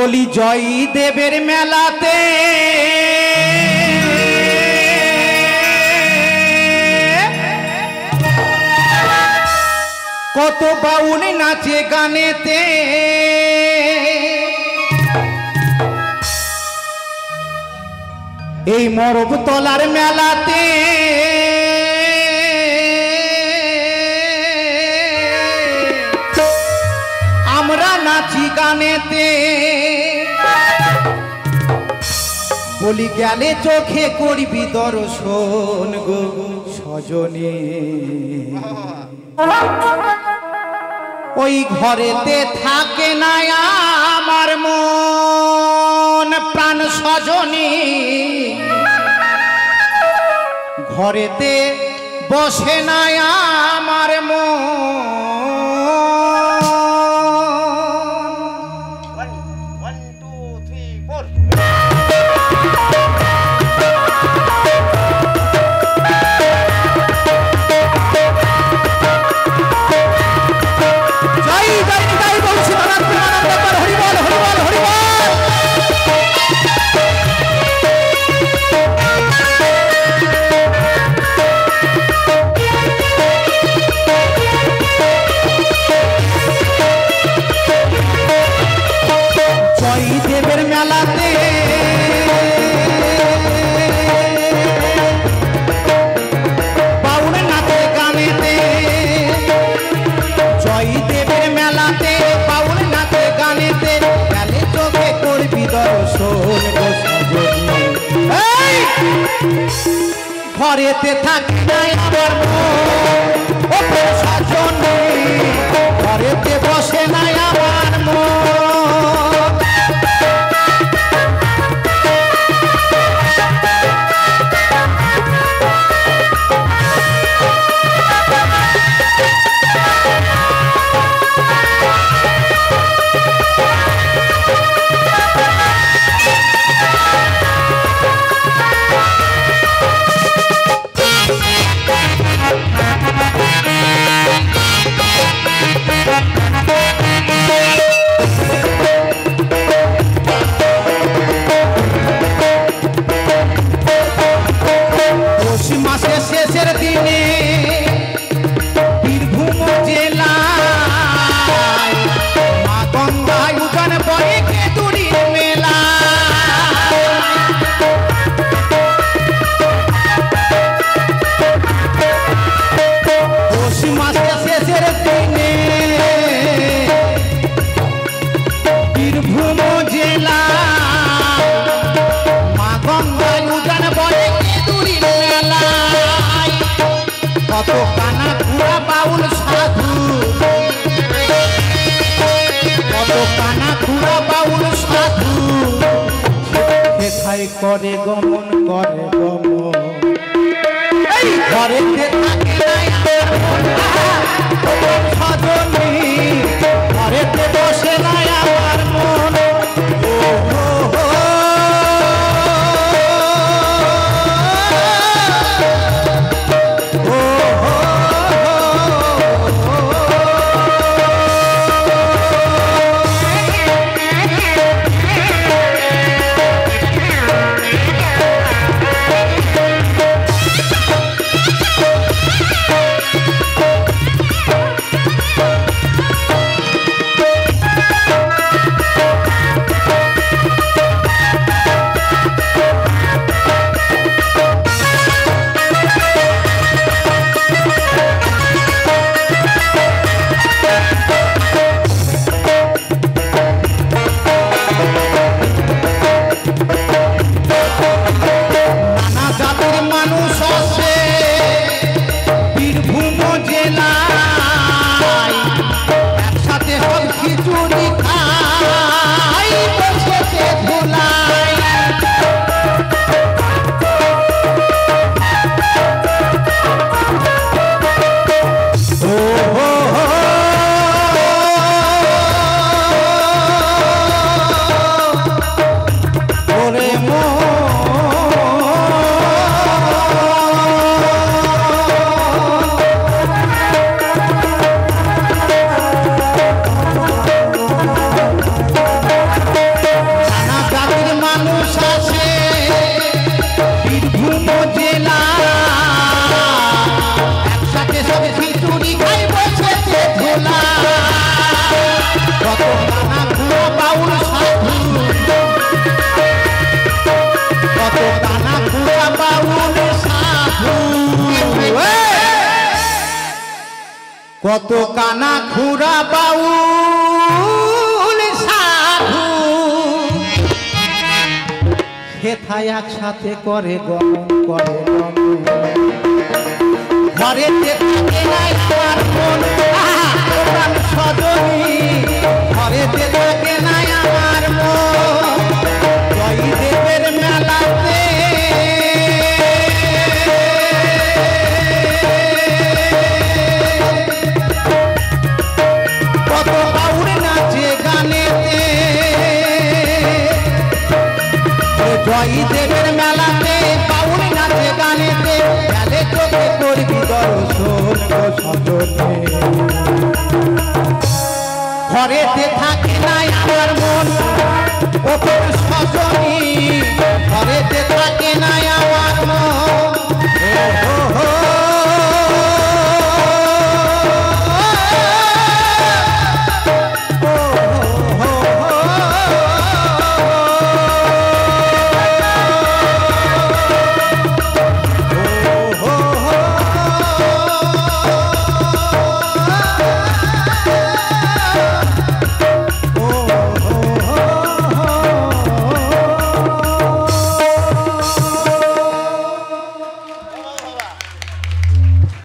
বলি জয় দেবের মেলাতে কত বাউল নাচে গানেতে এই মরব তলার মেলাতে আমরা নাচি গানেতে বলি গেলে চোখে করবি দর্শন গো সজনে ওই ঘরেতে থাকে না আমার মন প্রাণ সজনী ঘরেতে বসে না আমার মন ঘরেতে থাকি নাই আমার মন সজনী ঘরেতে বসে নাই আমার মন শেষের দিনে বীরভূম জেলায় মা গঙ্গায় উজান পড়ে কেতুরির মেলা পৌষ মাসে শেষের দিনে বীরভূম জেলা মা গঙ্গায় উজান পড়ে কেতুরির মেলা কত কানা ঘুরা বাউল সাধু কত কানা ঘুরা বাউল সাধু কোথায় করে গমন এই ঘরেতে থাকে সজনী ঘরেতে বসে নাই আমার মন কত কানা খুরা বাউল সাধু হেথায় একসাথে করে গমন করে ঘরেতে থাকে নাই তার মন সজনী ঘরেতে থাকে না